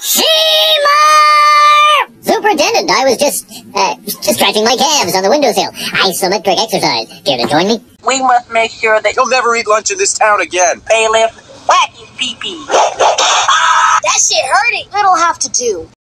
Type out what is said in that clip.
Seymour! Superintendent, I was just stretching my calves on the windowsill. Isometric exercise. Care to join me? We must make sure that You'll never eat lunch in this town again. bailiff whack his pee-pee. That shit hurting. It'll have to do.